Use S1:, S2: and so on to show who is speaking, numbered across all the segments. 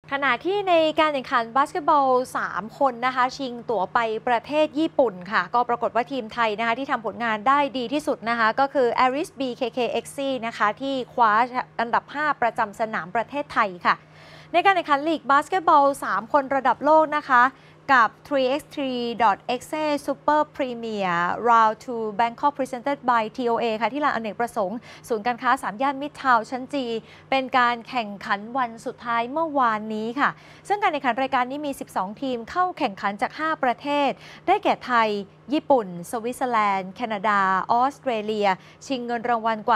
S1: ขณะที่ในการแข่งขันบาสเกตบอล 3 คนนะคะชิงตั๋วไปประเทศญี่ปุ่นค่ะก็ปรากฏว่าทีมไทยนะคะที่ทำผลงานได้ดีที่สุดนะคะก็คือ Aris BKKXC นะคะที่คว้าอันดับ 5 ประจำสนามประเทศไทยค่ะในการแข่งขันลีกบาสเกตบอล 3 คนระดับโลกนะคะกับ 3x3.exe Super Premier Round 2 Bangkok Presented by TOA ค่ะที่ลานอเนกประสงค์ศูนย์การค้า3 ย่านมิตรทาวน์ชั้นจีเป็นการแข่งขันวันสุดท้ายเมื่อวานนี้ค่ะซึ่งการแข่งขันรายการนี้มี 12 ทีมเข้าแข่งขันจาก 5 ประเทศได้แก่ไทยญี่ปุ่นสวิตเซอร์แลนด์แคนาดาออสเตรเลียชิงเงินรางวัลกว่า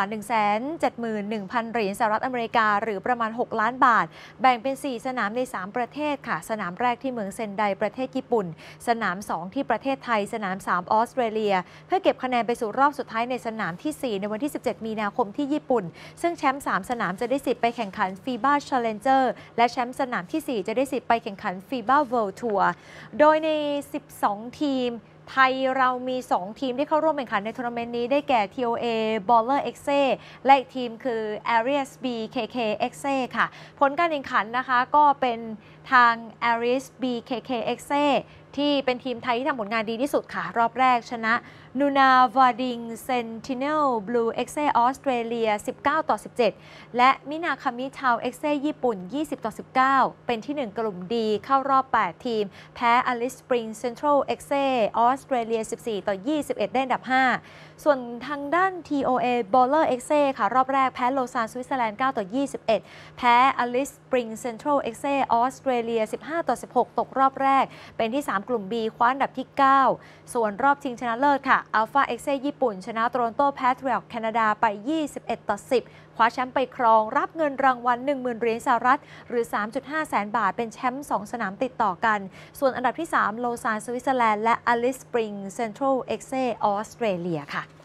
S1: 171,000 เหรียญสหรัฐอเมริกาหรือประมาณ 6 ล้านบาทแบ่งเป็น 4 สนามใน 3 ประเทศค่ะสนามแรกที่เมืองเซนไดประเทศญี่ปุ่นสนาม 2 ที่ประเทศไทยสนาม 3 ออสเตรเลียเพื่อเก็บคะแนนไปสู่รอบสุดท้ายในสนามที่ 4 ในวันที่ 17 มีนาคมที่ญี่ปุ่นซึ่งแชมป์ 3 สนามจะได้สิทธิ์ไปแข่งขัน FIBA Challenger และแชมป์สนามที่ 4 จะได้สิทธิ์ไปแข่งขัน FIBA World Tour โดยใน 12 ทีมไทยเรามี 2 ทีมที่เข้าร่วมแข่งขันในทัวร์นาเมนต์นี้ได้แก่ TOA Baller Exe และอีกทีมคือ Aries BKK Exe ค่ะผลการแข่งขันนะคะก็เป็นทาง Aries BKK Exe ที่เป็นทีมไทยที่ทำผลงานดีที่สุดค่ะรอบแรกชนะนูนาวาดิงเซนติเนลบลูเอ็กเซออสเตรเลีย19-17และมินาคามิชาวเอ็กเซญี่ปุ่น20-19เป็นที่ 1 กลุ่มดีเข้ารอบ 8 ทีมแพ้อลิสสปริงเซ็นทรัลเอ็กเซออสเตรเลีย14-21ได้อันดับ 5ส่วนทางด้าน TOA Baller Exe ค่ะรอบแรกแพ้โลซานสวิตเซอร์แลนด์9-21แพ้อลิสสปริงเซ็นทรัลเอ็กเซออสเตรเลีย15-16ตกรอบแรกเป็นที่ 3 กลุ่ม B คว้าอันดับที่ 9ส่วนรอบชิงชนะเลิศค่ะ Alpha Exe ญี่ปุ่นชนะโตรอนโตแพทริอตแคนาดาไป21-10คว้าแชมป์ไปครองรับเงินรางวัล 10,000 เหรียญสหรัฐหรือ 3.5 แสนบาทเป็นแชมป์ 2 สนามติดต่อกันส่วนอันดับที่ 3 โลซานสวิตเซอร์แลนด์และอลิสสปริงเซ็นทรัลเอ็กเซออสเตรเลียค่ะ